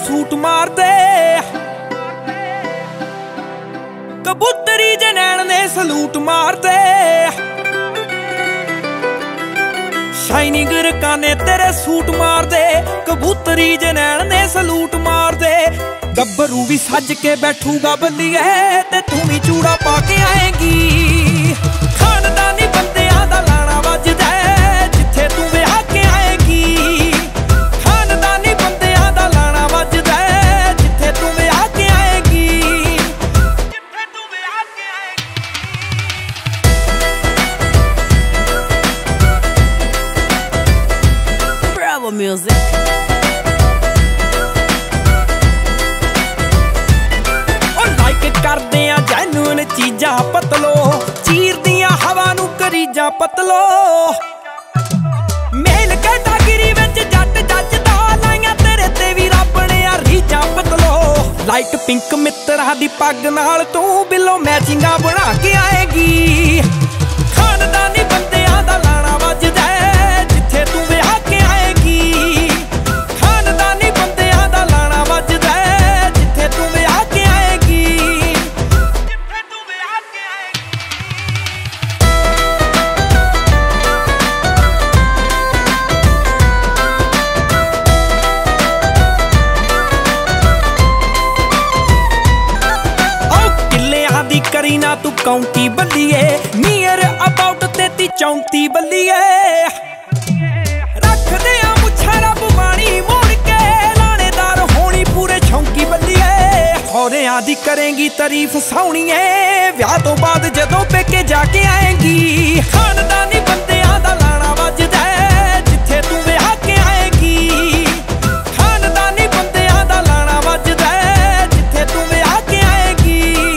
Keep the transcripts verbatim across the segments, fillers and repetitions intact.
Suit मार दे। कबूतरी जे नैन ने सलूट मार दे। शाइनिंग रकाने तेरे सूट मार दे। कबूतरी जे नैन ने सलूट मार दे। गब्बरू भी सज के बैठूगा बल्लिए ते तू भी चूड़ा पा के आएगी। खानदानी बंदियां दा लाना वजदा जिथे तू विआह के आएगी। खानदानी बंदियां दा लाना वजदा जिथे तू विआह के आएगी। जिथे तू विआह के आएगी। Bravo music। करदे आ जैनुअन चीजां पतलो। चीर दियां हवा नू करीजां पतलो। मेल कैटागिरी विच जट जजदा लाइयां तेरे ते भी रब ने आ रीजां पतलो। लाइट पिंक मित्तरा दी पग नाल तू बिलो मैचिंगां बना के आएगी। खानदानी बंदियां दा लाना वजदा जिथे तू विआह के आएगी। खानदानी बंदियां दा लाना वजदा जिथे तू विआह के आएगी। करी ना तू काउंटी बल्लिए। नियर अबाउट तेती चौंती बल्लिए। रख दे आ मुछा रब बाणी मोड़ के। लानेदार होनी पूरे छौंकी बल्लिए। होरियां दी करेंगी तारीफ सोहणीए। विआह तो बाद जदों पेके जाके आएगी। खानदानी बंदियां दा लाना वजदा जिथे तू विआह के आएगी। खानदानी बंदियां दा लाना वजदा जिथे तू विआह के आएगी।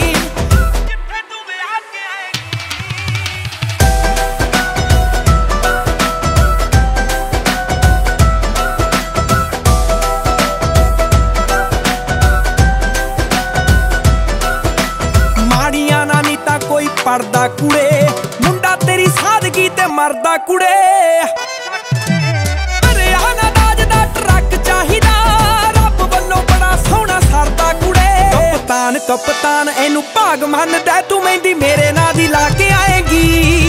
कोई पढ़दा कुड़े मुंडा तेरी सादगी ते मरदा कुड़े। हरियाणा दाज दा ट्रक चाहिदा रब वल्लों बड़ा सोहना सरदा कुड़े। कप्तान कप्तान एनू भाग मनदा तू मेहंदी मेरे नाल दी ला के आएगी।